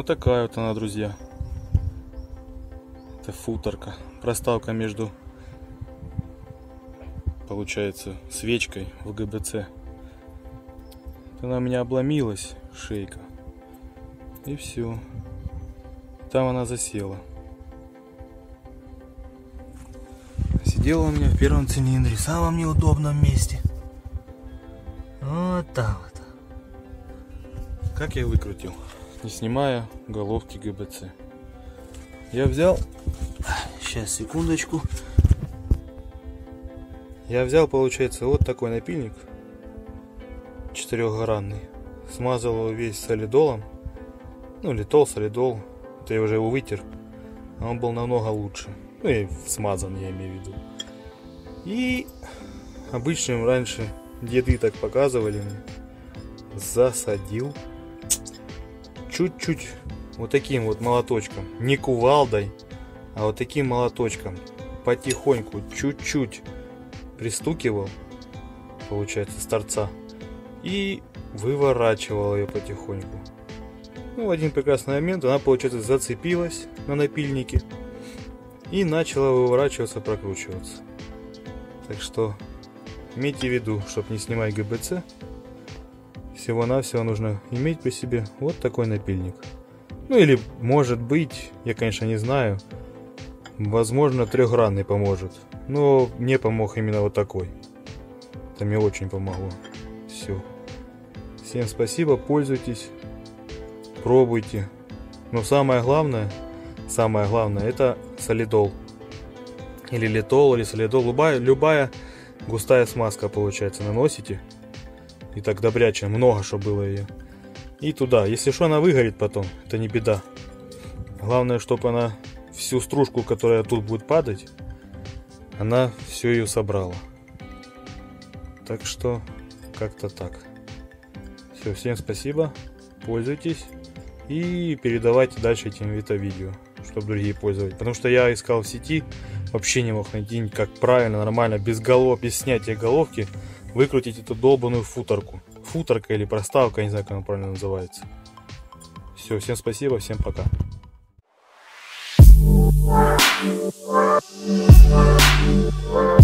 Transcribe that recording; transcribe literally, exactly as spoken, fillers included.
Вот такая вот она, друзья. Это футорка. Проставка между, получается, свечкой в ГБЦ. Она у меня обломилась, шейка. И все. Там она засела. Сидела у меня в первом цилиндре, в самом неудобном месте. Вот так вот. Как я выкрутил, не снимая головки ГБЦ. Я взял, сейчас секундочку. Я взял, получается, вот такой напильник четырехгранный. Смазал его весь солидолом. Ну, литол, солидол. Это я уже его вытер. А он был намного лучше. Ну и смазан, я имею в виду. И обычным раньше деды так показывали мне. Засадил. Чуть-чуть вот таким вот молоточком. Не кувалдой, а вот таким молоточком. Потихоньку, чуть-чуть пристукивал, получается, с торца. И выворачивал ее потихоньку. Ну, в один прекрасный момент она, получается, зацепилась на напильнике и начала выворачиваться, прокручиваться. Так что имейте в виду, чтобы не снимать ГБЦ, всего-навсего нужно иметь при себе вот такой напильник. Ну или, может быть, я, конечно, не знаю, возможно, трехгранный поможет. Но мне помог именно вот такой. Это мне очень помогло. Все. Всем спасибо, пользуйтесь, пробуйте. Но самое главное, самое главное, это солидол. Или литол, или солидол. Любая, любая густая смазка, получается, наносите. И так добрячая, много, чтобы было ее. И туда. Если что, она выгорит потом, это не беда. Главное, чтобы она всю стружку, которая тут будет падать, она все ее собрала. Так что, как-то так. Все, всем спасибо, пользуйтесь и передавайте дальше этим видео, чтобы другие пользовались. Потому что я искал в сети, вообще не мог найти, как правильно, нормально, без голов, без снятия головки выкрутить эту долбаную футорку. Футорка или проставка, не знаю, как она правильно называется. Все, всем спасибо, всем пока. We'll be right back.